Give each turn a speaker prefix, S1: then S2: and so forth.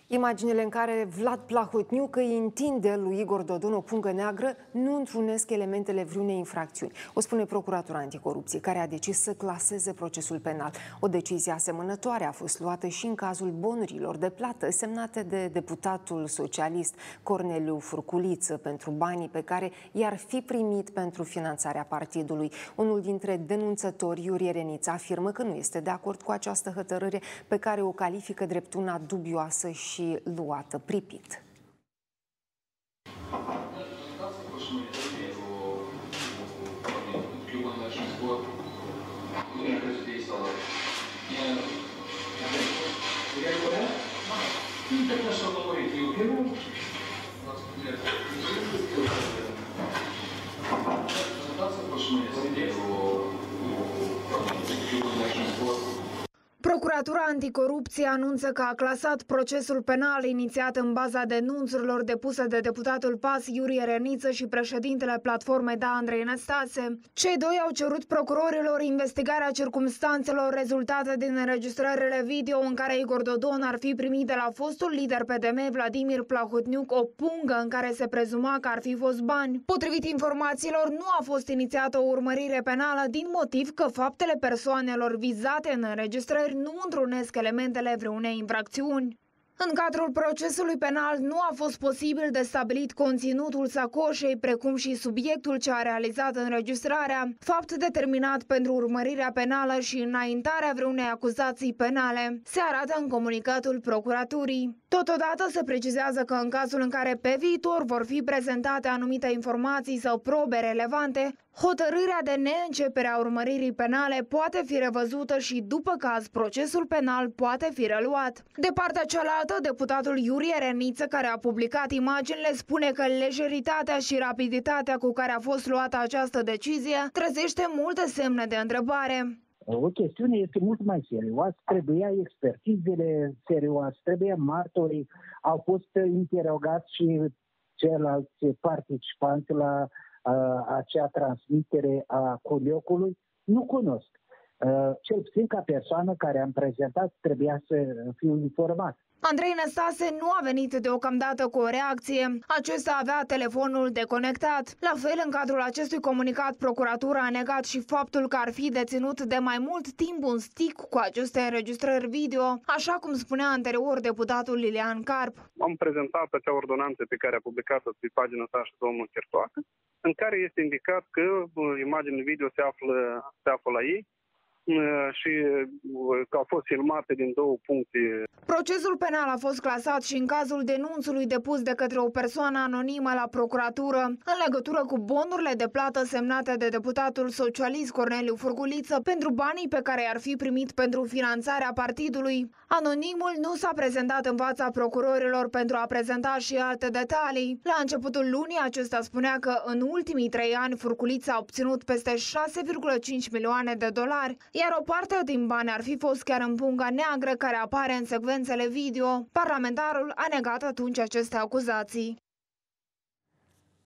S1: Imaginile în care Vlad Plahotniuc îi întinde lui Igor Dodon o pungă neagră nu întrunesc elementele vreunei infracțiuni, o spune Procuratura Anticorupție, care a decis să claseze procesul penal. O decizie asemănătoare a fost luată și în cazul bonurilor de plată semnate de deputatul socialist Corneliu Furculiță pentru banii pe care i-ar fi primit pentru finanțarea partidului. Unul dintre denunțători, Iurie Reniță, afirmă că nu este de acord cu această hotărâre pe care o califică drept una dubioasă și luată pripit.
S2: Procuratura Anticorupție anunță că a clasat procesul penal inițiat în baza denunțurilor depuse de deputatul PAS Iurie Reniță și președintele platformei Da Andrei Năstase. Cei doi au cerut procurorilor investigarea circumstanțelor rezultate din înregistrările video în care Igor Dodon ar fi primit de la fostul lider PDM Vladimir Plahotniuc o pungă în care se prezuma că ar fi fost bani. Potrivit informațiilor, nu a fost inițiată o urmărire penală din motiv că faptele persoanelor vizate în înregistrări nu întrunesc elementele vreunei infracțiuni. În cadrul procesului penal nu a fost posibil de stabilit conținutul sacoșei, precum și subiectul ce a realizat înregistrarea, fapt determinat pentru urmărirea penală și înaintarea vreunei acuzații penale, se arată în comunicatul procuraturii. Totodată se precizează că în cazul în care pe viitor vor fi prezentate anumite informații sau probe relevante, hotărârea de neîncepere a urmăririi penale poate fi revăzută și, după caz, procesul penal poate fi reluat. De partea cealaltă, deputatul Iurie Reniță, care a publicat imaginile, spune că lejeritatea și rapiditatea cu care a fost luată această decizie trezește multe semne de întrebare.
S3: O chestiune este mult mai serioasă, trebuia expertizele serioase, trebuia martorii, au fost interogați și ceilalți participanți la acea transmitere a coliocului. Nu cunosc. Cel puțin ca persoană care am prezentat trebuia să fiu informat.
S2: Andrei Năstase nu a venit deocamdată cu o reacție. Acesta avea telefonul deconectat. La fel, în cadrul acestui comunicat, procuratura a negat și faptul că ar fi deținut de mai mult timp un stick cu aceste înregistrări video, așa cum spunea anterior deputatul Lilian Carp.
S4: Am prezentat acea ordonanță pe care a publicat-o pe pagina sa și domnul Chertoacă, în care este indicat că imaginile video se află la ei și că au fost filmate din două puncte.
S2: Procesul penal a fost clasat și în cazul denunțului depus de către o persoană anonimă la procuratură în legătură cu bonurile de plată semnate de deputatul socialist Corneliu Furculiță pentru banii pe care i-ar fi primit pentru finanțarea partidului. Anonimul nu s-a prezentat în fața procurorilor pentru a prezenta și alte detalii. La începutul lunii, acesta spunea că în ultimii 3 ani Furculiță a obținut peste 6,5 milioane de dolari, iar o parte din bani ar fi fost chiar în punga neagră care apare în secvențele video. Parlamentarul a negat atunci aceste acuzații.